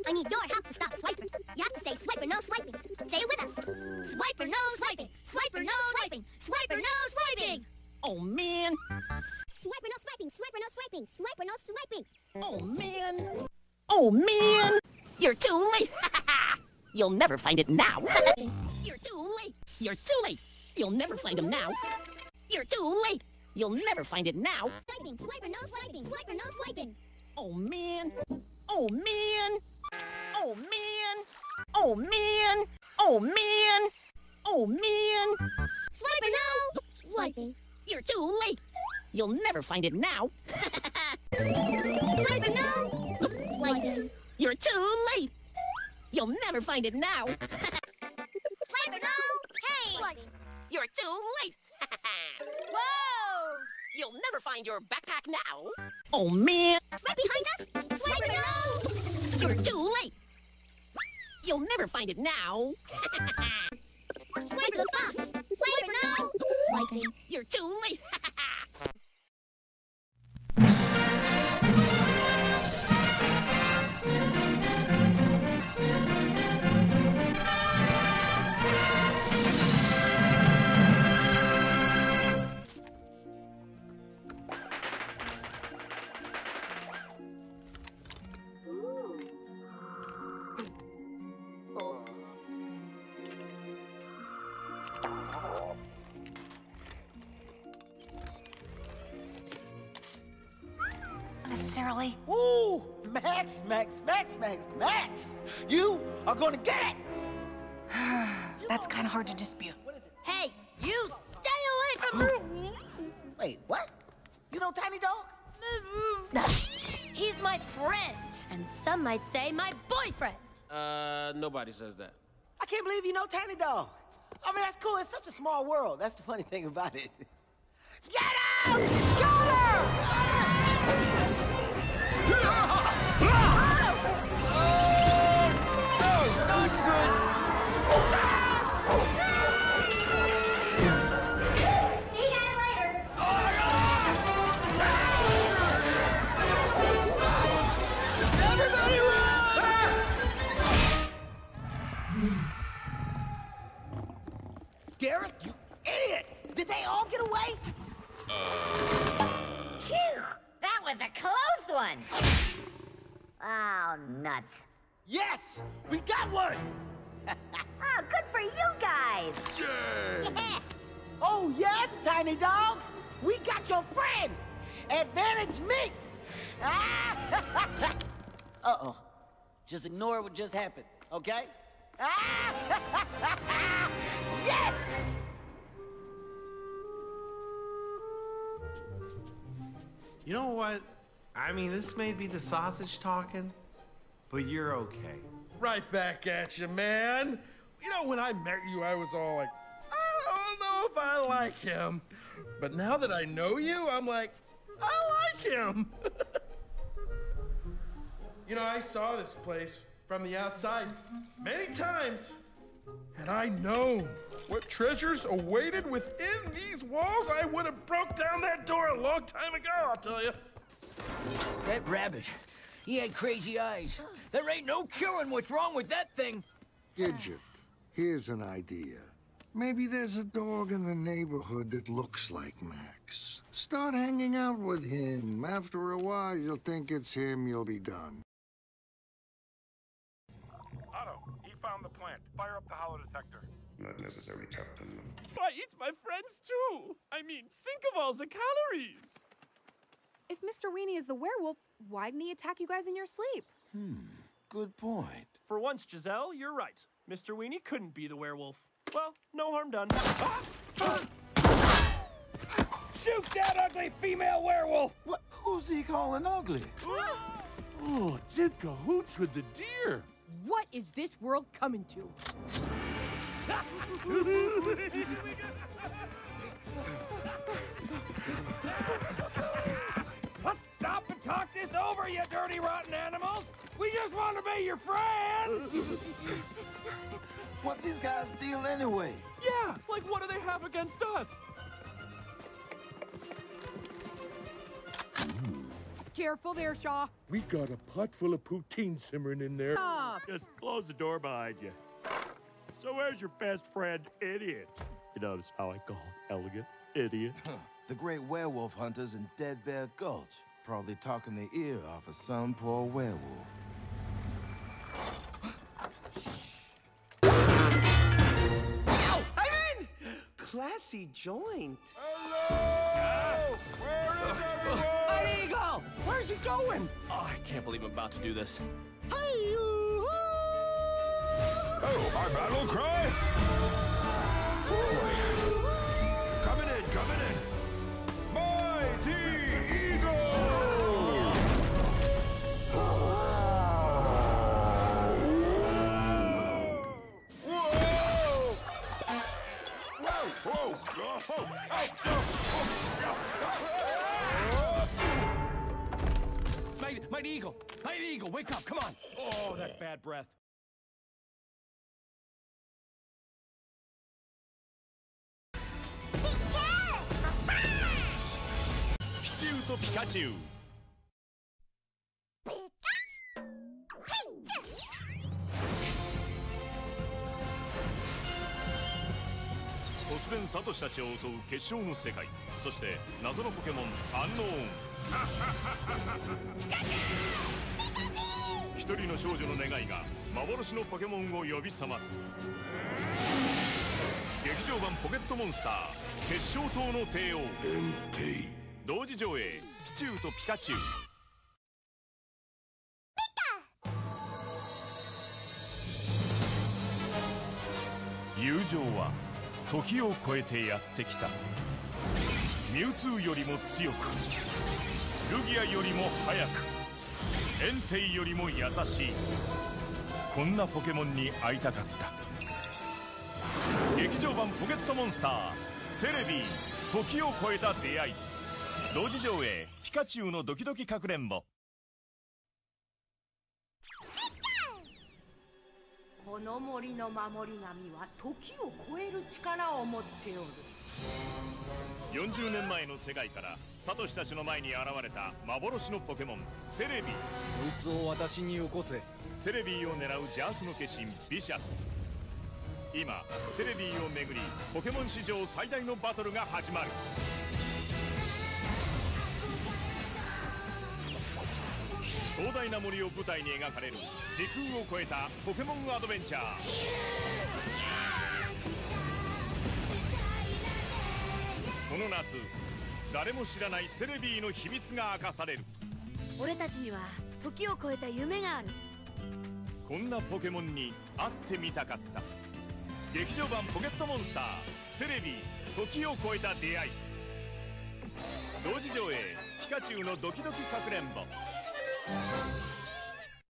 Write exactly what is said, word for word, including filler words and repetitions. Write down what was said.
I need your help to stop Swiper. You have to say Swiper, no swiping. Say it with us. Swiper, no swiping. Swiper, no swiping. Swiper, no swiping. Oh, man. Swiper, no swiping. Swiper, no swiping. Swiper, no swiping. Oh, man. Oh, man. You're too late. You'll never find it now. You're too late. You're too late. You'll never find him now. You're too late. You'll never find it now. Swiping. Swiper, no swiping. Swiper, no swiping. Oh, man. Oh, man. Oh, man. Oh, man. Oh, man. Oh, man. Swiper, no swiping. You're too late. You'll never find it now. Swiper, no swiping. You're too late. You'll never find it now. Swiper, no hey. Swiping. You're too late. Whoa! You'll never find your backpack now. Oh, man. Right behind us. Swiper, no. You're too late. You'll never find it now. Swiper, the fox. Swiper, no swiping. You're too late. Necessarily. Ooh, Max, Max, Max, Max, Max! You are gonna get it! That's kind of hard to dispute. Hey, you stay away from me! Wait, what? You know Tiny Dog? He's my friend, and some might say my boyfriend. Uh, nobody says that. I can't believe you know Tiny Dog. I mean, that's cool. It's such a small world. That's the funny thing about it. Get out! Scooter! Derek, you idiot! Did they all get away? Phew! That was a close one! Oh, nuts. Yes! We got one! Oh, good for you guys! Yeah. Oh, yes, Tiny Dog! We got your friend! Advantage me! Uh-oh. Just ignore what just happened, okay? Yes! You know what? I mean, this may be the sausage talking, but you're okay. Right back at you, man. You know, when I met you, I was all like, I don't know if I like him. But now that I know you, I'm like, I like him. You know, I saw this place from the outside many times. Had I known what treasures awaited within these walls, I would have broke down that door a long time ago, I'll tell you. That rabbit, he had crazy eyes. There ain't no killing what's wrong with that thing. Gidget, here's an idea. Maybe there's a dog in the neighborhood that looks like Max. Start hanging out with him. After a while, you'll think it's him, you'll be done. Otto, he found the plant. Fire up the hollow detector. Not necessary, Captain. I eat my friends too. I mean, think of all the calories. If Mister Weenie is the werewolf, why didn't he attack you guys in your sleep? Hmm, good point. For once, Giselle, you're right. Mister Weenie couldn't be the werewolf. Well, no harm done. Ah! Ah! Shoot that ugly female werewolf! What? Who's he calling ugly? Oh, did cahoots with the deer. What is this world coming to? Let's stop and talk this over, you dirty, rotten animals! We just want to be your friend! What's these guys steal anyway? Yeah, like what do they have against us? Careful there, Shaw. We got a pot full of poutine simmering in there. Ah. Just close the door behind you. So where's your best friend, Idiot? You notice how I call Elegant Idiot? The great werewolf hunters in Dead Bear Gulch. Probably talking the ear off of some poor werewolf. Ow! I'm in! Classy joint. Hello! Where is everyone? Hey, Eagle! Where's he going? Oh, I can't believe I'm about to do this. Oh, our battle cry? Coming in, coming in. Mighty Eagle! Whoa! Whoa! Whoa! Whoa! Mighty, Mighty Eagle! Mighty Eagle, wake up, come on! Oh, that's bad breath. Pichu to Pikachu! 突然サトシたちを襲う決勝の世界、そして謎のポケモンアンノーン。一人の少女の願いが幻のポケモンを呼び覚ます。劇場版ポケットモンスター決勝島の帝王。同時上映ピチューとピカチュウ。友情は時を超えてやってきた。ミュウツーよりも強く、ルギアよりも速く、エンテイよりも優しい。こんなポケモンに会いたかった。劇場版ポケットモンスターセレビー時を超えた出会い。同時上映ピカチュウのドキドキかくれんぼ。 この森の守り神は時を超える力を持っておる。 よんじゅうねんまえの世界からサトシたちの前に現れた幻のポケモンセレビー。 そいつを私によこせ。 セレビーを狙う邪悪の化身ビシャス。今セレビーをめぐりポケモン史上最大のバトルが始まる。壮大な森を舞台に描かれる時空を超えたポケモンアドベンチャー。この夏誰も知らないセレビーの秘密が明かされる。 俺たちには時を超えた夢がある。 こんなポケモンに会ってみたかった。劇場版ポケットモンスターセレビー時を超えた出会い。同時上映ピカチュウのドキドキかくれんぼ。